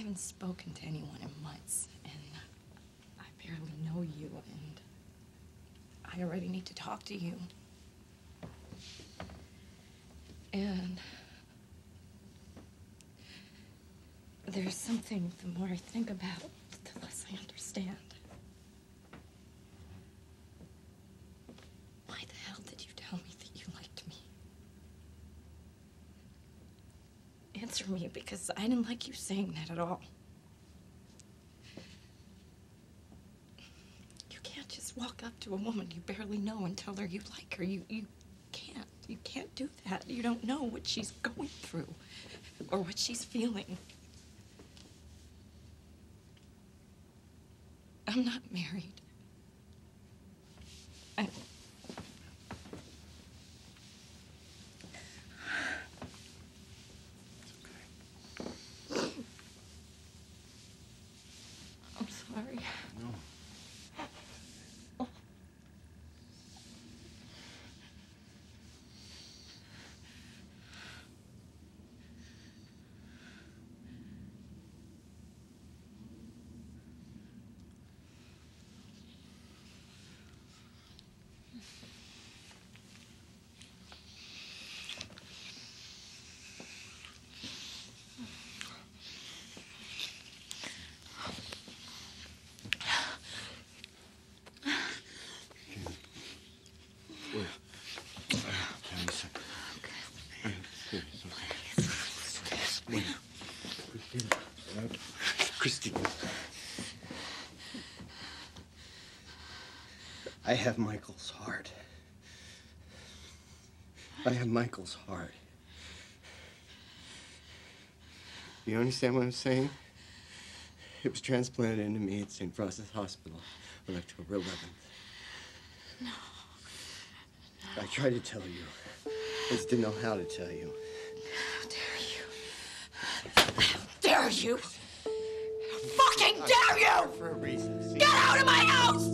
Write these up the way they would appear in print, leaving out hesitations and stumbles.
haven't spoken to anyone in months, and I barely know you, and I already need to talk to you. And there's something, the more I think about, the less I understand. Why the hell did you tell me that you liked me? Answer me, because I didn't like you saying that at all. You can't just walk up to a woman you barely know and tell her you like her. You can't. You can't do that. You don't know what she's going through or what she's feeling. I'm not married. I'm sorry. No. Christine. I have Michael's heart. I have Michael's heart. You understand what I'm saying? It was transplanted into me at St. Francis Hospital on October 11th. No. I tried to tell you. I just didn't know how to tell you. How dare you? How dare you? How fucking dare you! For a reason. See? Get out of my house!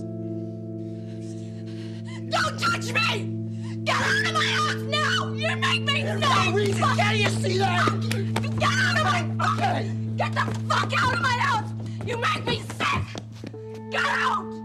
Don't touch me! Get out of my house now! You make me sick! For a reason. Can't you see that? Get out of my fucking... Get the fuck out of my house! You make me sick! Get out!